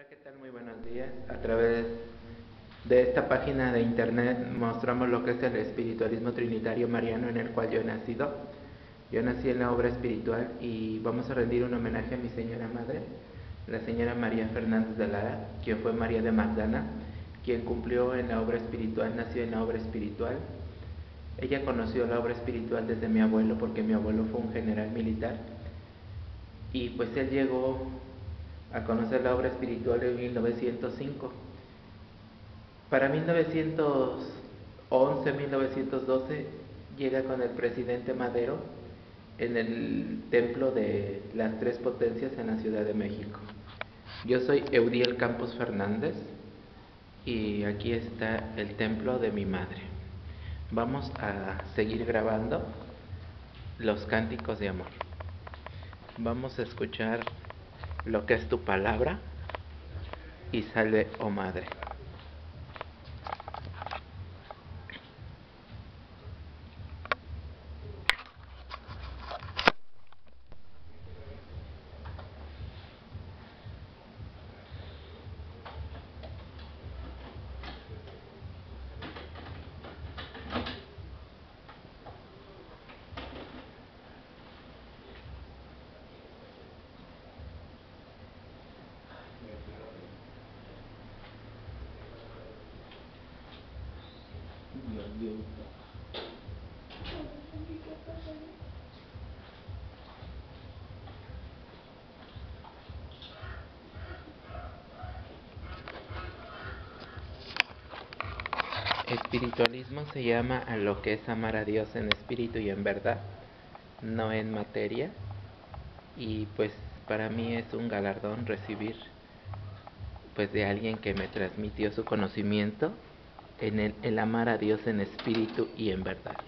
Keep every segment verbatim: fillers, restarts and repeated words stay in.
Hola, ¿qué tal? Muy buenos días. A través de esta página de internet mostramos lo que es el espiritualismo trinitario mariano en el cual yo he nacido. Yo nací en la obra espiritual y vamos a rendir un homenaje a mi señora madre, la señora María Fernández de Lara, quien fue María de Magdala, quien cumplió en la obra espiritual, nació en la obra espiritual. Ella conoció la obra espiritual desde mi abuelo, porque mi abuelo fue un general militar, y pues él llegó a conocer la obra espiritual en mil novecientos cinco. Para mil novecientos once, mil novecientos doce llega con el presidente Madero en el templo de las tres potencias en la Ciudad de México. Yo soy Eudiel Campos Fernández y aquí está el templo de mi madre. Vamos a seguir grabando los cánticos de amor. Vamos a escuchar lo que es tu palabra y salve, oh madre. Espiritualismo se llama a lo que es amar a Dios en espíritu y en verdad, no en materia, y pues para mí es un galardón recibir pues de alguien que me transmitió su conocimiento en el, el amar a Dios en espíritu y en verdad.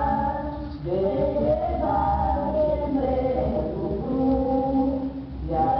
Yeah.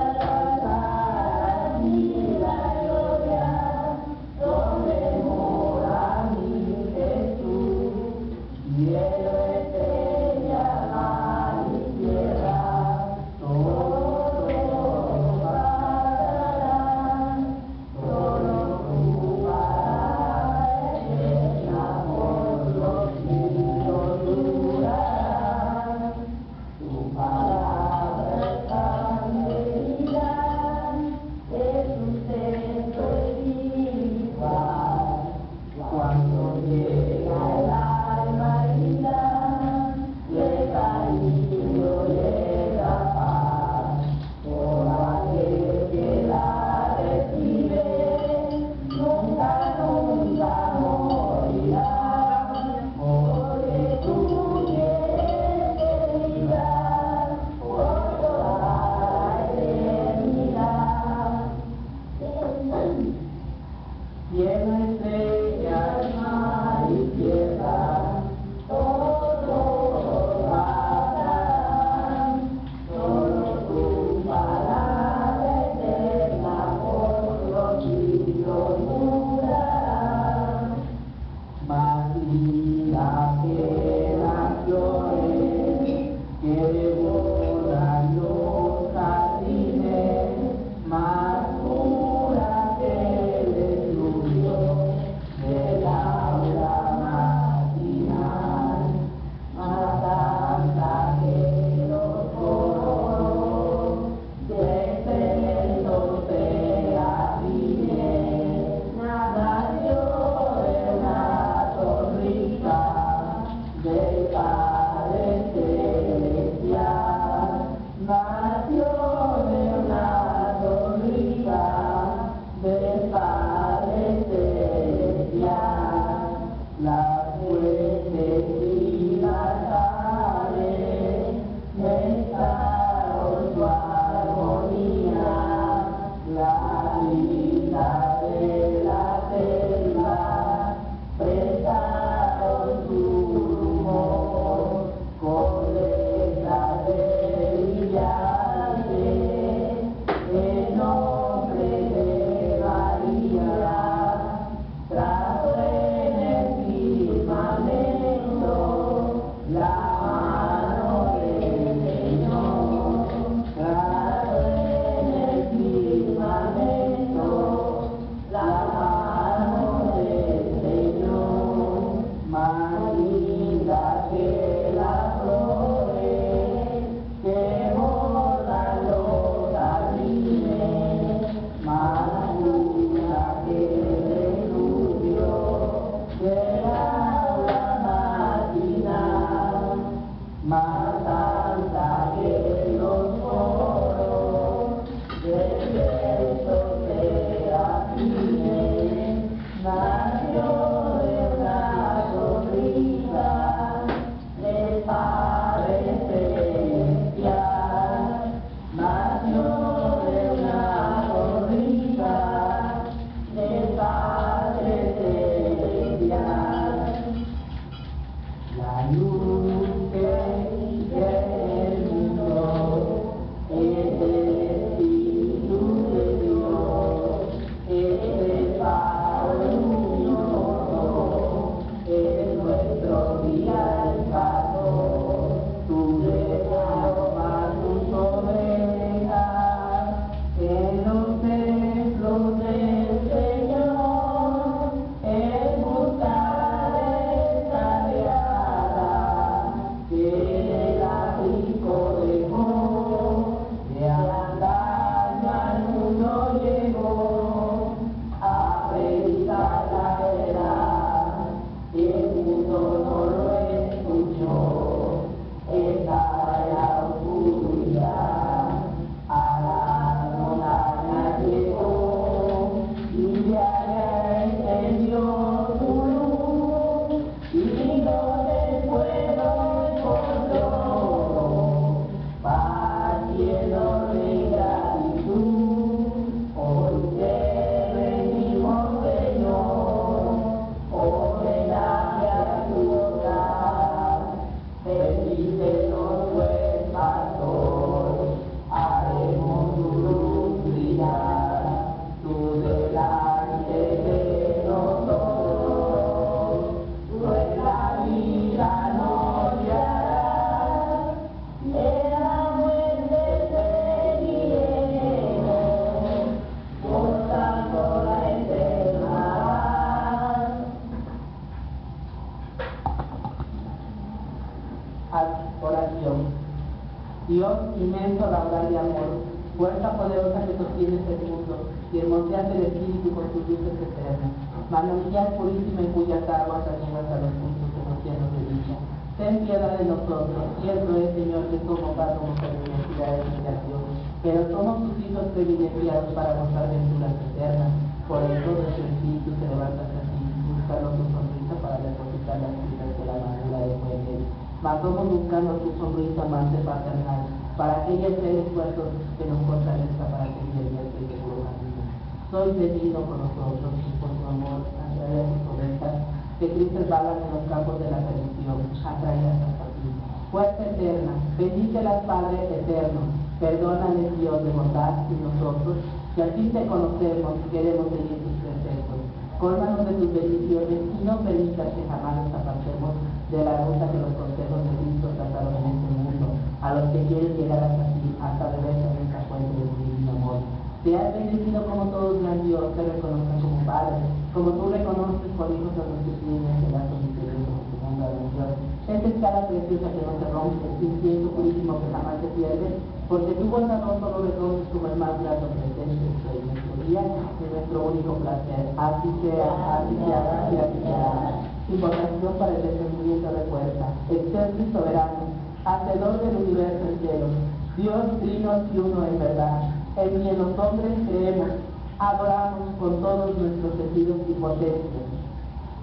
Dios inmenso, raudal de amor, fuerza poderosa que sostiene este mundo, y hermoseas del Espíritu con tus luces eternas, manantial purísima en cuyas aguas aniegas a los justos en los cielos de dicha. Ten piedad de nosotros, cierto es, Señor, que somos átomos de universidad de creación, pero somos tus hijos privilegiados para gozar venturas eternas. Por eso nuestro espíritu se levanta hacia ti, buscando tu sonrisa para depositar las vidas de la madura de Jueves. Mas somos buscando tu sonrisa más de paternal, para aquellos seres esfuerzos que nos fortalezca para seguir el y seguro camino. Soy venido con nosotros y por tu amor, atrae a tus ovejas, que tristes vagan en los campos de la perdición, atraídas hasta ti. Fuerza eterna, bendícelas, Padre eterno, perdónales, Dios de bondad, y nosotros, que a ti te conocemos y queremos seguir tus preceptos. Cólmanos de tus bendiciones y no permitas que jamás nos apartemos de la ruta que los consejos de Cristo trataron en este mundo, a los que quieren llegar hasta ti, hasta beber en esta fuente de tu divino amor. Te has bendecido como todo gran Dios, te reconozcan como Padre, como tú reconoces por hijos a los que tienen el lazo misterioso de tu mundo de Dios. Esta escala preciosa que no se rompe, incienso purísimo que jamás se pierde, porque tu buen amor solo reconoces como el más grato presente de nuestro día y nuestro único placer. Así sea, así sea, así sea, así sea. Invocación para el descendimiento de fuerza, excelso y soberano, hacedor del universo entero, Dios trino y uno en verdad, en quien los hombres creemos, adoramos con todos nuestros sentidos y potencias.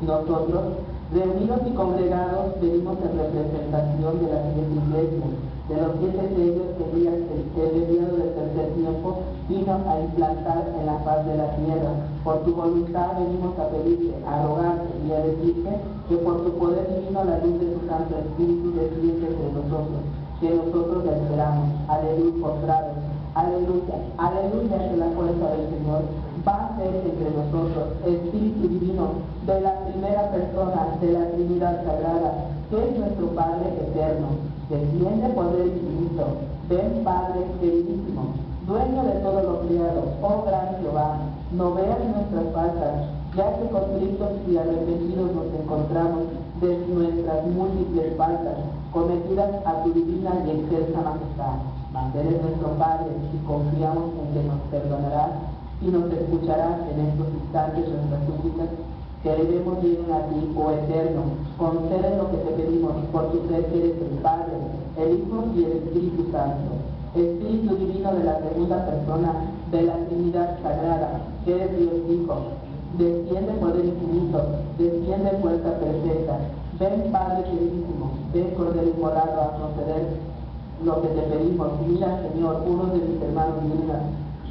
Nosotros, reunidos y congregados, venimos en representación de la siguiente iglesia, de los siete sellos que el enviado del tercer tiempo vino a implantar en la faz de la tierra. Por tu voluntad venimos a pedirte, a rogarte y a decirte que por tu poder divino la luz de tu Santo Espíritu desciende entre nosotros, que nosotros la esperamos. Aleluya, postrados. Aleluya, aleluya, que la fuerza del Señor va a ser entre nosotros, Espíritu Divino de la primera persona de la Trinidad Sagrada, que es nuestro Padre eterno. Desciende poder infinito, ven Padre queridísimo, dueño de todo lo criado, oh gran Jehová, no veas nuestras faltas, ya que contritos y arrepentidos nos encontramos de nuestras múltiples faltas, cometidas a tu divina y excelsa majestad. Mas eres nuestro Padre y confiamos en que nos perdonarás y nos escucharás en estos instantes nuestras súplicas, que debemos ir a ti, oh Eterno. Concede lo que te pedimos por tu fe que eres el Padre, el Hijo y el Espíritu Santo. Espíritu Divino de la segunda persona de la Trinidad Sagrada, que eres Dios Hijo, desciende poder infinito, desciende fuerza perfecta. Ven Padre queridísimo, ven Cordero Inmolado a conceder lo que te pedimos. Mira, Señor, uno de mis hermanos mira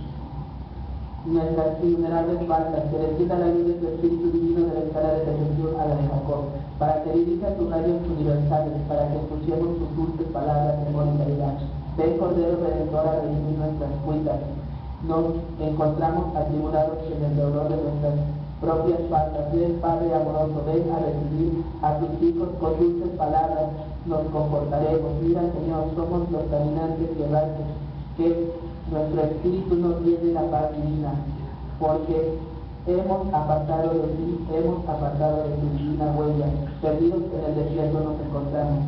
nuestras innumerables faltas, que descienda la luz de tu Espíritu Divino de la escala de perfección a la de Jacob, para que dirija tus rayos universales, para que escuchemos tus dulces palabras de amor y caridad. Ven Cordero Redentor a redimir nuestras cuitas. Nos encontramos atribulados en el dolor de nuestras propias faltas. Ven Padre amoroso, ven a recibir a tus hijos con dulces palabras, nos confortaremos. Mira, Señor, somos los caminantes y errantes, que nuestro espíritu no tiene la paz divina, porque hemos apartado de ti, hemos apartado de tu divina huella, perdidos en el desierto nos encontramos,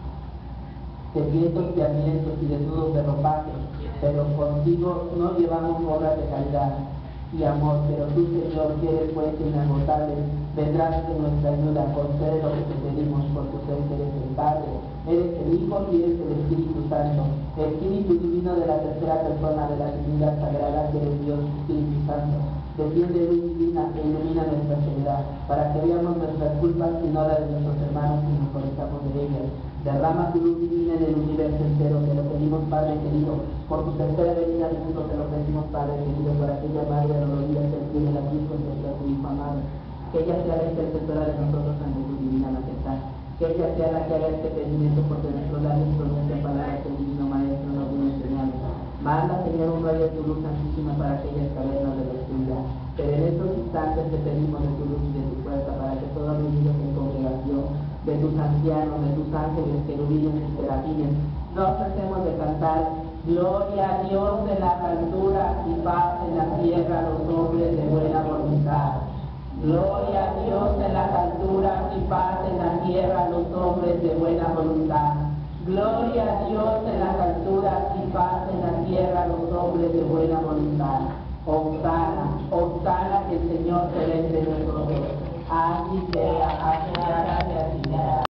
sedientos de alimentos y desnudos de ropaje, pero contigo no llevamos obras de caridad y amor, pero tú, Señor, que eres fuente inagotable, vendrás en nuestra ayuda, concede lo que te pedimos por tu ser, que eres el Padre, eres el Hijo y eres el Espíritu Santo, Espíritu Divino de la tercera persona de la Trinidad Sagrada, que eres Dios, Espíritu Santo. Desciende luz divina e ilumina nuestra soledad, para que veamos nuestras culpas y no las de nuestros hermanos y nos conectamos de ellas. Derrama tu luz divina en el universo entero, te lo pedimos, Padre querido, por tu tercera venida al mundo, te lo pedimos, Padre querido, para aquella Madre dolorida que tiene la cruz contra tu Hijo amado, que ella sea la intercesora de nosotros ante tu divina majestad, que ella sea la que haga este pedimento, porque nuestros labios pronuncian palabras que el divino Maestro nos viene enseñando. Manda, Señor, un rayo de tu luz santísima para aquellas cavernas de la oscuridad, pero en estos instantes te pedimos de tu luz y de tu fuerza, para que todos reunidos en congregación, de tus ancianos, de tus ángeles, querubines y serafines, nos hacemos de cantar: gloria a Dios en las alturas y paz en la tierra a los hombres de buena voluntad. Gloria a Dios en las alturas y paz en la tierra a los hombres de buena voluntad. Gloria a Dios en las alturas y paz en la tierra a los hombres de buena voluntad. Osana, Osana, que el Señor se ve entre nosotros. Así sea, así sea, así sea.